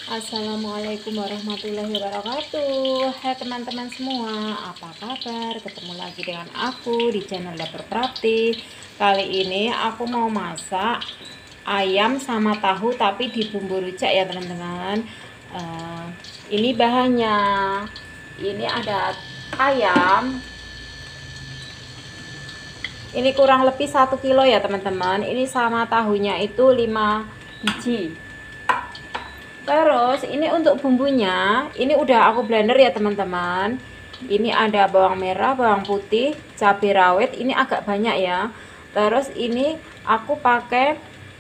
Assalamualaikum warahmatullahi wabarakatuh. Hai teman-teman semua, apa kabar? Ketemu lagi dengan aku di channel Dapur Prapti. Kali ini aku mau masak ayam sama tahu tapi di bumbu rujak ya teman-teman. Ini bahannya, ini ada ayam, ini kurang lebih 1 kilo ya teman-teman. Ini sama tahunya itu 5 biji. Terus ini untuk bumbunya, ini udah aku blender ya teman-teman. Ini ada bawang merah, bawang putih, cabai rawit, ini agak banyak ya. Terus ini aku pakai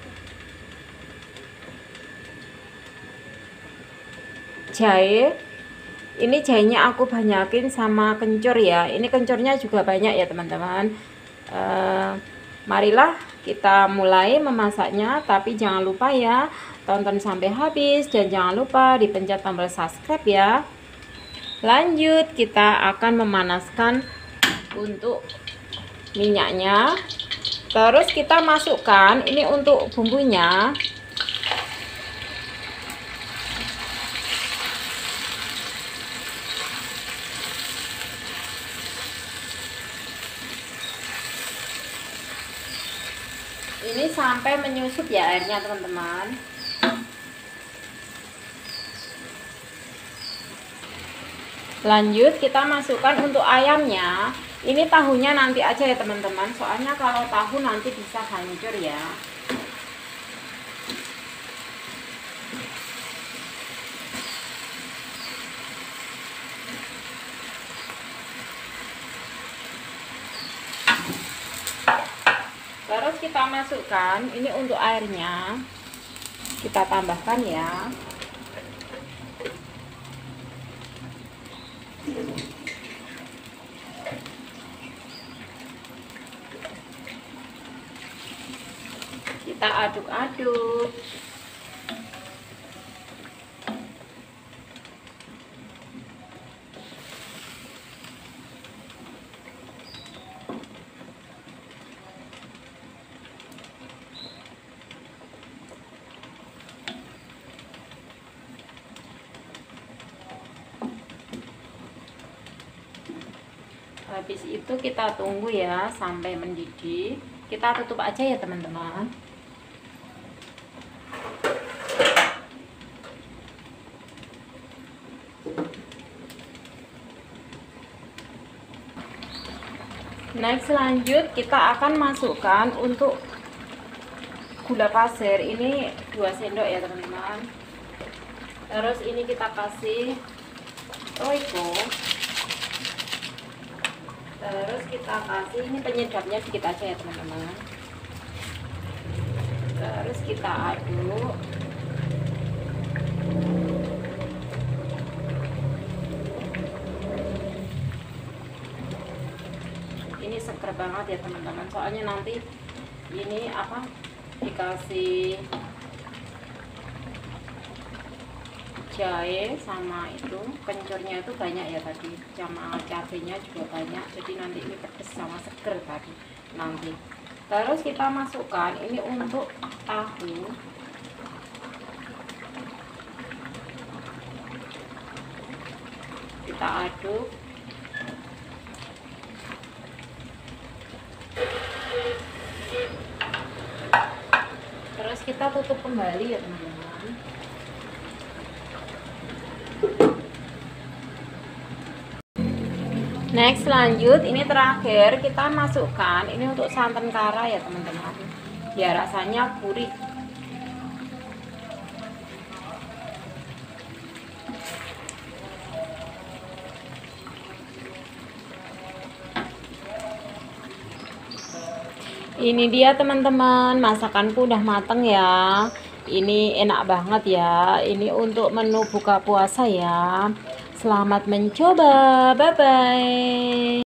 jahe. Ini jahenya aku banyakin sama kencur ya. Ini kencurnya juga banyak ya teman-teman. Marilah kita mulai memasaknya, tapi jangan lupa ya tonton sampai habis dan jangan lupa dipencet tombol subscribe ya. Lanjut, kita akan memanaskan untuk minyaknya. Terus kita masukkan ini untuk bumbunya. Ini sampai menyusut ya airnya teman-teman. Lanjut kita masukkan untuk ayamnya. Ini tahunya nanti aja ya teman-teman, soalnya kalau tahu nanti bisa hancur ya. Terus kita masukkan ini untuk airnya, kita tambahkan ya. Kita aduk-aduk. Habis itu kita tunggu ya sampai mendidih. Kita tutup aja ya teman-teman. Next, lanjut kita akan masukkan untuk gula pasir. Ini 2 sendok ya teman-teman. Terus ini kita kasih roiko. Terus kita kasih ini penyedapnya sedikit aja ya teman-teman. Terus kita aduk. Ini seger banget ya teman-teman, soalnya nanti ini apa dikasih jahe sama itu kencurnya itu banyak ya tadi, sama cabenya juga banyak, jadi nanti ini pedes sama seger tadi nanti. Terus kita masukkan ini untuk tahu. Kita aduk. Terus kita tutup kembali ya teman-teman. Next, lanjut ini terakhir kita masukkan ini untuk santan kara ya teman-teman, biar rasanya gurih. Ini dia teman-teman, masakanku udah mateng ya. Ini enak banget ya, ini untuk menu buka puasa ya. Selamat mencoba, bye bye.